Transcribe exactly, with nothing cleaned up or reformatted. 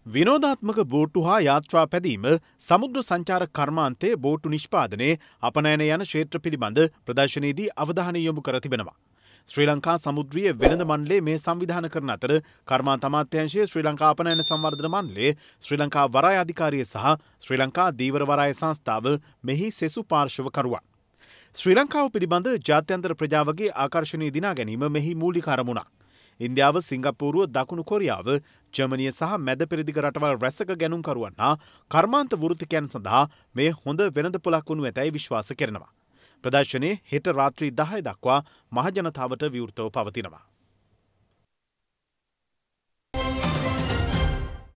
විනෝදාත්මක බෝට්ටු හා යාත්‍රා පැදීම සමුද්‍ර සංචාර කර්මාන්තයේ බෝට්ටු නිෂ්පාදනයේ අපනයන යන ක්ෂේත්‍ර පිළිබඳ ප්‍රදර්ශනයේදී අවධානය යොමු කර තිබෙනවා. ශ්‍රී ලංකා සමුද්‍රීය වෙළඳ මණ්ඩලය මේ සංවිධාන කරන අතර කර්මාන්ත අමාත්‍යාංශය, ශ්‍රී ලංකා අපනයන සංවර්ධන මණ්ඩලය, ශ්‍රී ලංකා වරාය අධිකාරිය සහ ශ්‍රී ලංකා ධීවර වරාය සංස්ථාව මෙහි සෙසු පාර්ශවකරුවන්. ශ්‍රී ලංකාව පිළිබඳ ජාත්‍යන්තර ප්‍රජාවගේ ආකර්ෂණය දිනා ගැනීම මෙහි මූලික අරමුණක්. ඉන්දියාව, සිංගප්පූරුව, දකුණු කොරියාව, ජර්මනිය සහ මැද පෙරදිග රටවල් රැසක ගැනුම්කරුවන් හා කර්මාන්ත වෘත්තිකයන් සඳහා මේ හොඳ වෙළඳපොළක් වනු ඇතැයි විශ්වාස කරනවා. ප්‍රදර්ශනයේ හෙට රාත්‍රී දහය දක්වා මහජනතාවට විවෘතව පවතිනවා.